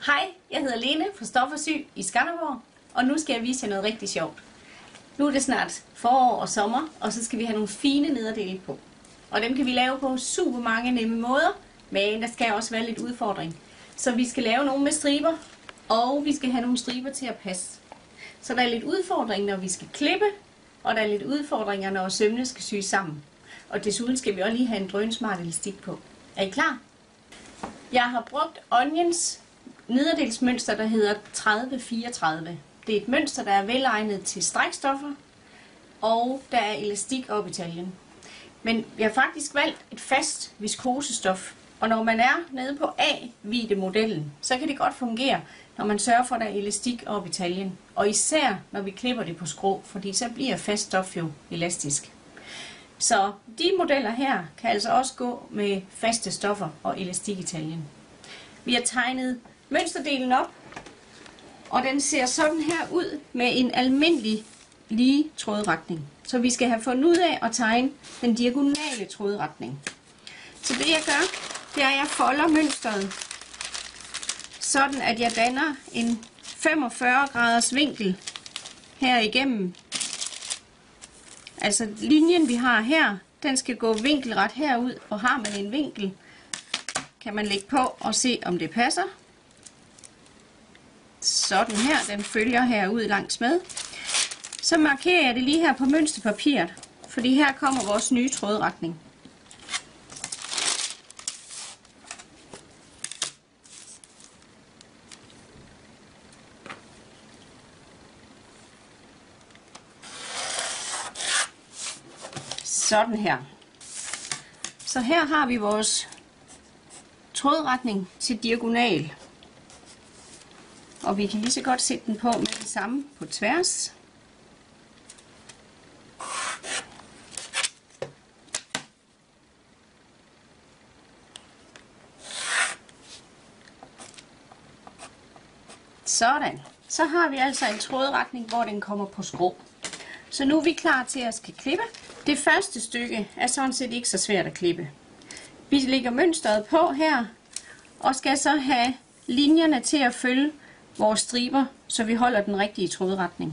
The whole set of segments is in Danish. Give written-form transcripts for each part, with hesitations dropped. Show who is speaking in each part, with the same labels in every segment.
Speaker 1: Hej, jeg hedder Lene fra Stof og Sy i Skanderborg, og nu skal jeg vise jer noget rigtig sjovt. Nu er det snart forår og sommer, og så skal vi have nogle fine nederdele på. Og dem kan vi lave på super mange nemme måder, men der skal også være lidt udfordring. Så vi skal lave nogle med striber, og vi skal have nogle striber til at passe. Så der er lidt udfordring, når vi skal klippe, og der er lidt udfordringer, når sømmene skal syes sammen. Og desuden skal vi også lige have en drønsmart elastik på. Er I klar? Jeg har brugt Onions nederdelsmønster, der hedder 3034. Det er et mønster, der er velegnet til strækstoffer, og der er elastik op i taljen. Men jeg har faktisk valgt et fast viskosestof, og når man er nede på A-vidde-modellen, så kan det godt fungere, når man sørger for, at der er elastik op i taljen. Og især når vi klipper det på skrå, fordi så bliver fast stof jo elastisk. Så de modeller her kan altså også gå med faste stoffer og elastik i taljen. Vi har tegnet mønsterdelen op, og den ser sådan her ud med en almindelig lige trådretning. Så vi skal have fundet ud af at tegne den diagonale trådretning. Så det jeg gør, det er, at jeg folder mønstret, sådan at jeg danner en 45 graders vinkel her igennem. Altså linjen vi har her, den skal gå vinkelret herud, og har man en vinkel, kan man lægge på og se om det passer. Sådan her, den følger herud langs med. Så markerer jeg det lige her på mønsterpapiret, fordi her kommer vores nye trådretning. Sådan her. Så her har vi vores trådretning til diagonal. Og vi kan lige så godt sætte den på med det samme på tværs. Sådan. Så har vi altså en trådretning, hvor den kommer på skrå. Så nu er vi klar til at skal klippe. Det første stykke er sådan set ikke så svært at klippe. Vi lægger mønstret på her, og skal så have linjerne til at følge vores striber, så vi holder den rigtige trådretning.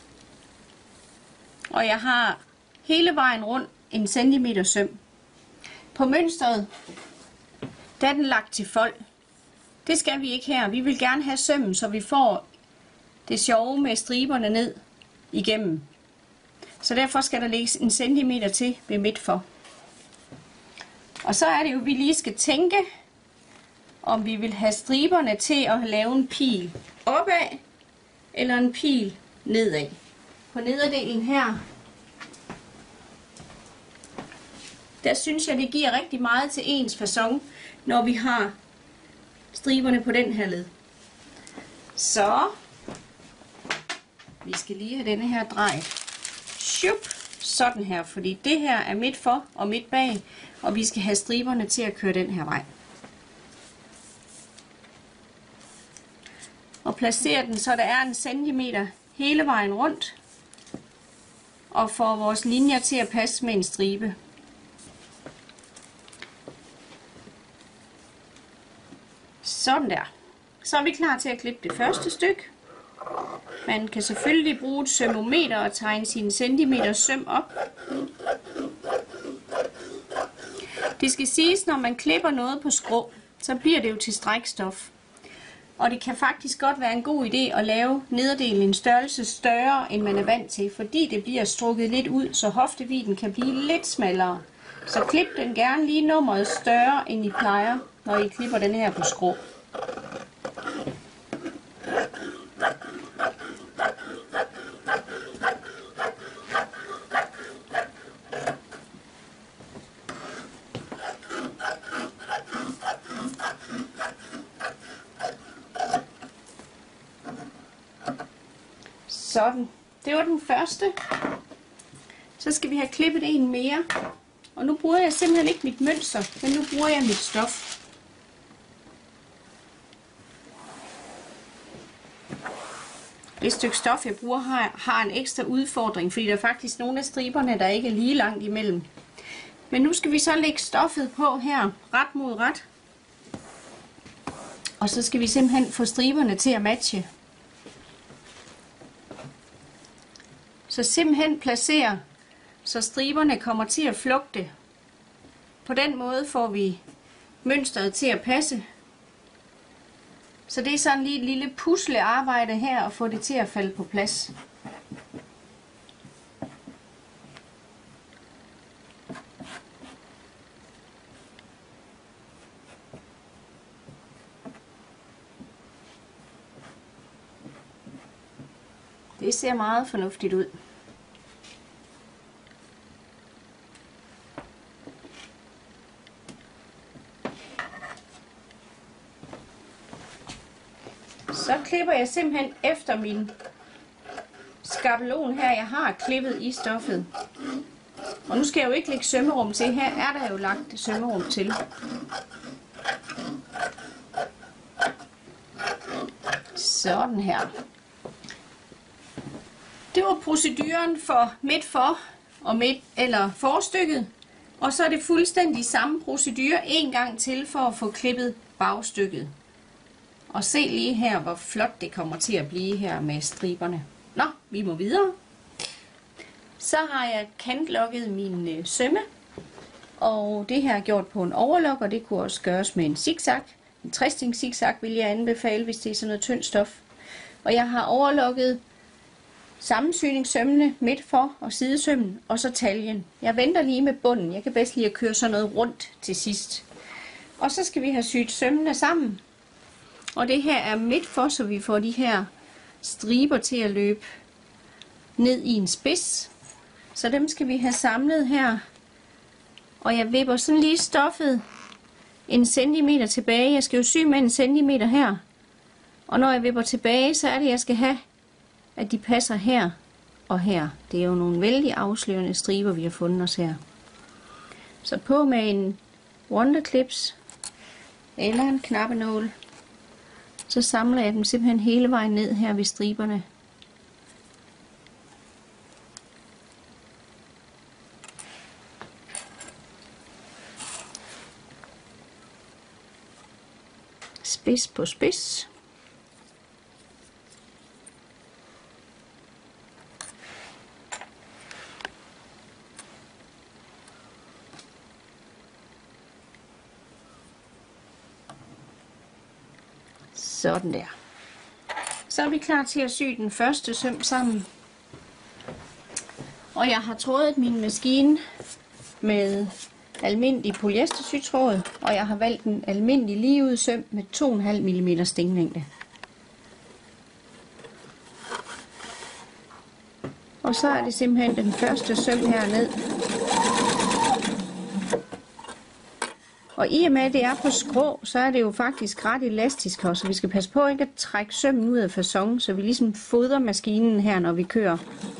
Speaker 1: Og jeg har hele vejen rundt 1 cm søm. På mønstret, der er den lagt til fold. Det skal vi ikke her. Vi vil gerne have sømmen, så vi får det sjove med striberne ned igennem. Så derfor skal der lægges 1 cm til ved midt for. Og så er det jo, at vi lige skal tænke, om vi vil have striberne til at lave en pil opad, eller en pil nedad. På nederdelen her, der synes jeg, det giver rigtig meget til ens facon, når vi har striberne på den her led. Så vi skal lige have denne her drejet. Shup, sådan her, fordi det her er midt for og midt bag, og vi skal have striberne til at køre den her vej. Og placere den, så der er 1 cm hele vejen rundt, og får vores linjer til at passe med en stribe. Sådan der. Så er vi klar til at klippe det første stykke. Man kan selvfølgelig bruge et sømmometer og tegne sine centimeter søm op. Det skal siges, når man klipper noget på skrå, så bliver det jo til strækstof. Og det kan faktisk godt være en god idé at lave nederdelen en størrelse større, end man er vant til, fordi det bliver strukket lidt ud, så hoftevidden kan blive lidt smallere. Så klip den gerne lige nummeret større, end I plejer, når I klipper den her på skrå. Sådan, det var den første. Så skal vi have klippet en mere. Og nu bruger jeg simpelthen ikke mit mønster, men nu bruger jeg mit stof. Det stykke stof jeg bruger har en ekstra udfordring, fordi der er faktisk nogle af striberne, der ikke er lige langt imellem. Men nu skal vi så lægge stoffet på her, ret mod ret. Og så skal vi simpelthen få striberne til at matche. Så simpelthen placere, så striberne kommer til at flugte. På den måde får vi mønstret til at passe. Så det er sådan lige et lille puslearbejde her at få det til at falde på plads. Det ser meget fornuftigt ud. Så klipper jeg simpelthen efter min skabelon her, jeg har klippet i stoffet. Og nu skal jeg jo ikke lægge sømmerum til. Her er der jo lagt sømmerum til. Sådan her. Det var proceduren for midt for og midt eller forstykket. Og så er det fuldstændig samme procedure en gang til for at få klippet bagstykket. Og se lige her, hvor flot det kommer til at blive her med striberne. Nå, vi må videre. Så har jeg kantlokket mine sømme. Og det her er gjort på en overlok, og det kunne også gøres med en zigzag. En 60 zigzag vil jeg anbefale, hvis det er sådan noget tyndt stof. Og jeg har overlokket sammensyningssømmene midt for og sidesømmen, og så taljen. Jeg venter lige med bunden. Jeg kan bedst lige at køre sådan noget rundt til sidst. Og så skal vi have syet sømmene sammen. Og det her er midt for, så vi får de her striber til at løbe ned i en spids. Så dem skal vi have samlet her. Og jeg vipper sådan lige stoffet 1 centimeter tilbage. Jeg skal jo sy med 1 centimeter her. Og når jeg vipper tilbage, så er det, jeg skal have, at de passer her og her. Det er jo nogle vældig afslørende striber, vi har fundet os her. Så på med en Wonderclips eller en knappenål. Så samler jeg dem simpelthen hele vejen ned her ved striberne. Spids på spids. Sådan der. Så er vi klar til at sy den første søm sammen. Og jeg har trådet min maskine med almindelig polyestersytråd, og jeg har valgt en almindelig ligeud søm med 2,5 mm stinglængde. Og så er det simpelthen den første søm herned. Og i og med at det er på skrå, så er det jo faktisk ret elastisk også. Så vi skal passe på ikke at trække sømmen ud af facon, så vi ligesom fodrer maskinen her, når vi kører.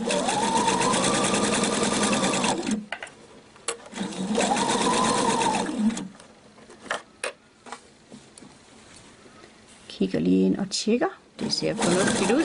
Speaker 1: Kigger lige ind og tjekker. Det ser fornuftigt ud.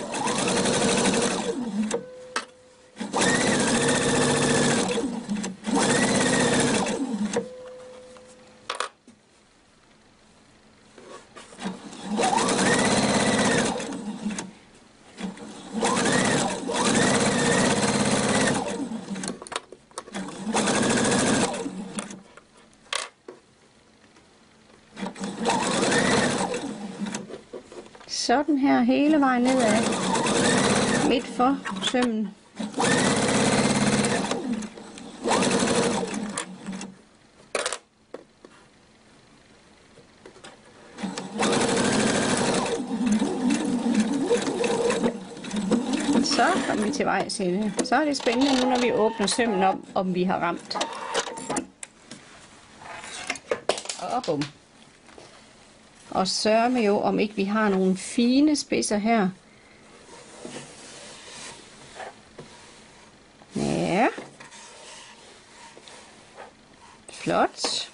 Speaker 1: Sådan her hele vejen nedad, midt for sømmen. Så kommer vi til vejs til. Så er det spændende nu, når vi åbner sømmen op, om vi har ramt. Og bum. Og sørge med jo, om ikke vi har nogle fine spidser her. Ja. Flot.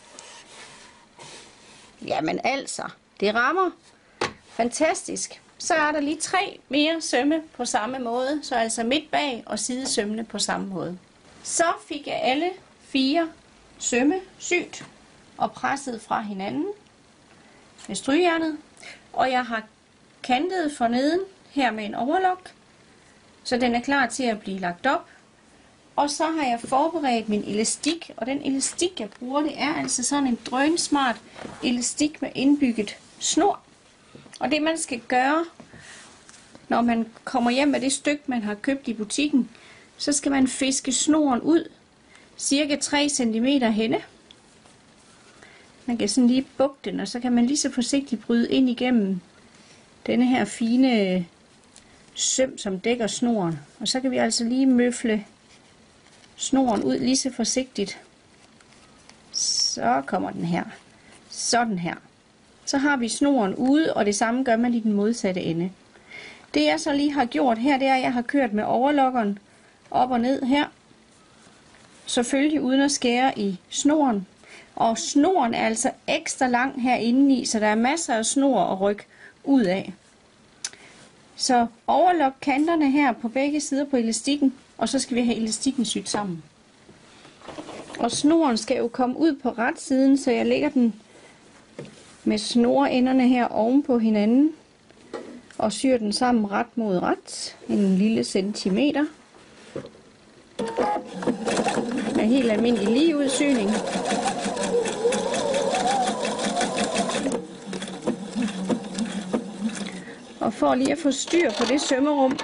Speaker 1: Jamen altså, det rammer. Fantastisk. Så er der lige 3 mere sømme på samme måde, så altså midt bag og sidesømmene på samme måde. Så fik jeg alle 4 sømme syet og presset fra hinanden med strygejernet. Og jeg har kantet forneden her med en overlok, så den er klar til at blive lagt op. Og så har jeg forberedt min elastik, og den elastik jeg bruger, det er altså sådan en drønsmart elastik med indbygget snor. Og det man skal gøre, når man kommer hjem med det stykke man har købt i butikken, så skal man fiske snoren ud cirka 3 cm henne. Man kan sådan lige bukke den, og så kan man lige så forsigtigt bryde ind igennem denne her fine søm, som dækker snoren. Og så kan vi altså lige møfle snoren ud lige så forsigtigt. Så kommer den her. Sådan her. Så har vi snoren ude, og det samme gør man i den modsatte ende. Det jeg så lige har gjort her, det er, at jeg har kørt med overlokkeren op og ned her. Selvfølgelig uden at skære i snoren. Og snoren er altså ekstra lang herinde i, så der er masser af snor at rykke ud af. Så overlok kanterne her på begge sider på elastikken, og så skal vi have elastikken syet sammen. Og snoren skal jo komme ud på ret siden, så jeg lægger den med snorenderne her oven på hinanden og syr den sammen ret mod ret, en lille centimeter. Med helt almindelig ligeudsyning. Og for lige at få styr på det sømmerum,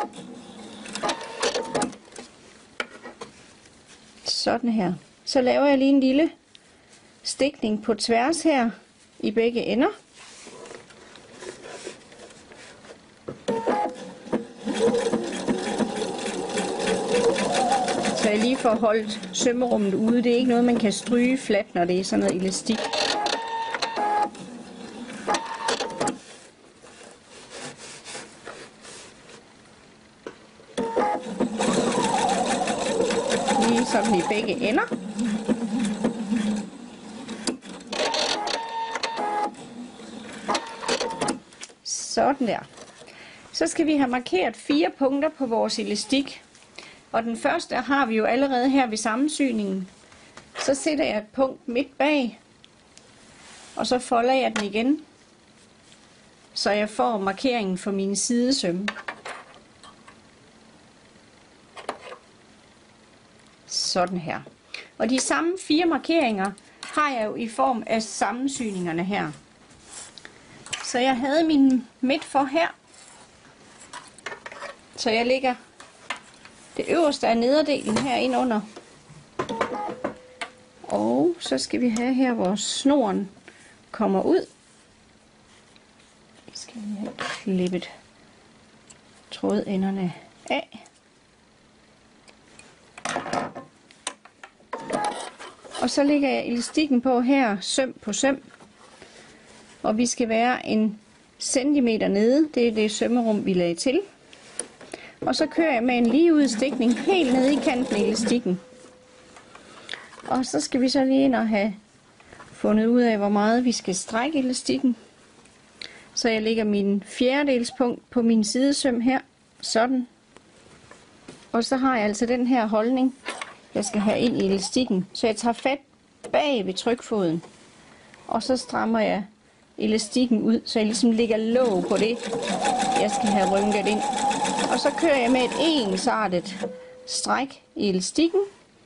Speaker 1: sådan her, så laver jeg lige en lille stikning på tværs her i begge ender. Så jeg lige får holdt sømmerummet ude. Det er ikke noget, man kan stryge fladt, når det er sådan noget elastik. Lige sådan i begge ender. Sådan der. Så skal vi have markeret 4 punkter på vores elastik. Og den første har vi jo allerede her ved sammensyningen. Så sætter jeg et punkt midt bag, og så folder jeg den igen, så jeg får markeringen for mine sidesømme. Sådan her. Og de samme 4 markeringer har jeg jo i form af sammensyningerne her. Så jeg havde min midt for her. Så jeg lægger det øverste af nederdelen her ind under. Og så skal vi have her, hvor snoren kommer ud. Vi skal lige have klippet trådenderne af. Og så lægger jeg elastikken på her, søm på søm. Og vi skal være 1 centimeter nede. Det er det sømmerum, vi lagde til. Og så kører jeg med en lige udstikning helt nede i kanten af elastikken. Og så skal vi så lige ind og have fundet ud af, hvor meget vi skal strække elastikken. Så jeg lægger min fjerdedelspunkt på min sidesøm her. Sådan. Og så har jeg altså den her holdning, jeg skal have ind i elastikken. Så jeg tager fat bag ved trykfoden. Og så strammer jeg elastikken ud, så jeg ligesom lægger låg på det, jeg skal have rynket ind. Og så kører jeg med et ensartet stræk i elastikken.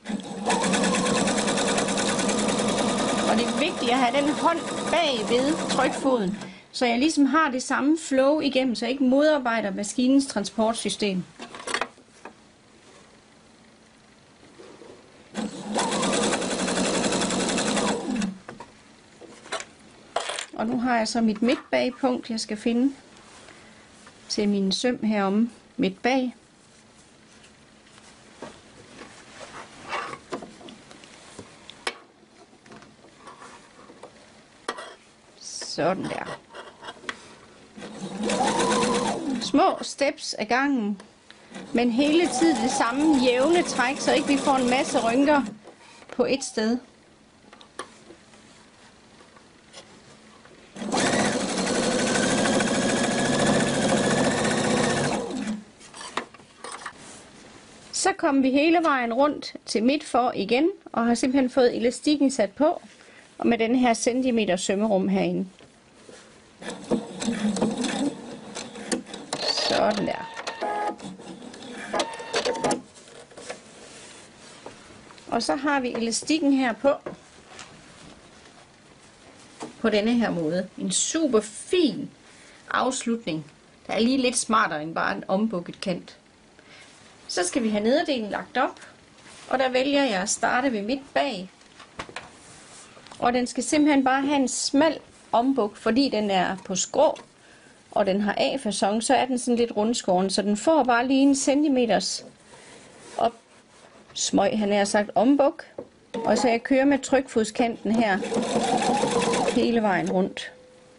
Speaker 1: Og det er vigtigt at have den hånd bag ved trykfoden, så jeg ligesom har det samme flow igennem, så jeg ikke modarbejder maskinens transportsystem. Og nu har jeg så mit midtbagpunkt, jeg skal finde til min søm herom midt bag. Sådan der. Små steps ad gangen, men hele tiden det samme jævne træk, så ikke vi får en masse rynker på et sted. Så kom vi hele vejen rundt til midt for igen, og har simpelthen fået elastikken sat på, og med den her centimeter sømmerum herinde. Sådan der. Og så har vi elastikken her på denne her måde. En super fin afslutning. Der er lige lidt smartere end bare en ombukket kant. Så skal vi have nederdelen lagt op. Og der vælger jeg at starte ved midt bag. Og den skal simpelthen bare have en smal ombuk, fordi den er på skrå. Og den har A-facon, så er den sådan lidt rundskåren. Så den får bare lige en centimeters op smøg, han har sagt, ombuk. Og så jeg kører med trykfodskanten her hele vejen rundt.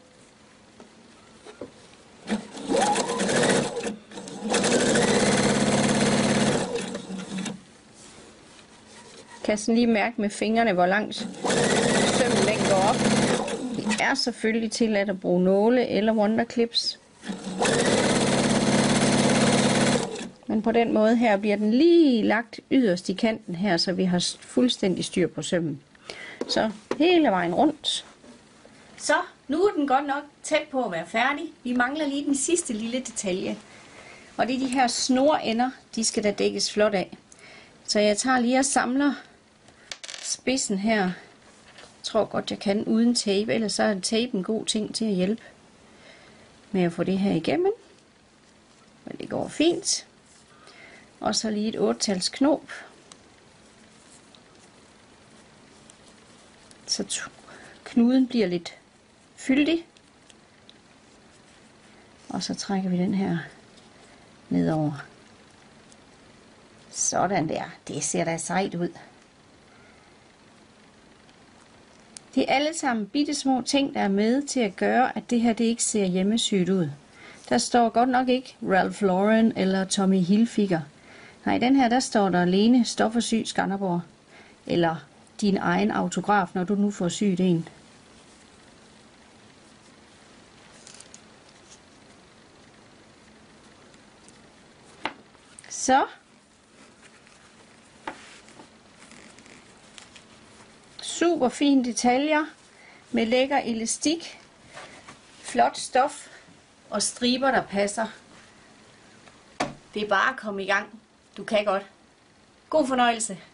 Speaker 1: Kan sådan lige mærke med fingrene, hvor langt sømmen den går op. Det er selvfølgelig tilladt at bruge nåle eller wonderclips. Men på den måde her bliver den lige lagt yderst i kanten her, så vi har fuldstændig styr på sømmen. Så hele vejen rundt. Så nu er den godt nok tæt på at være færdig. Vi mangler lige den sidste lille detalje. Og det er de her snorender, de skal da dækkes flot af. Så jeg tager lige og samler spidsen her. Jeg tror godt jeg kan uden tape, ellers så er tape en god ting til at hjælpe med at få det her igennem. Men det går fint. Og så lige et 8-tals knop. Så knuden bliver lidt fyldig. Og så trækker vi den her nedover. Sådan der. Det ser da sejt ud. Det er alle sammen bitte små ting, der er med til at gøre, at det her det ikke ser hjemmesyet ud. Der står godt nok ikke Ralph Lauren eller Tommy Hilfiger. Nej, den her der står der alene Stof og Sy Skanderborg. Eller din egen autograf, når du nu får syet en. Så. Super fine detaljer med lækker elastik, flot stof og striber, der passer. Det er bare at komme i gang. Du kan godt. God fornøjelse.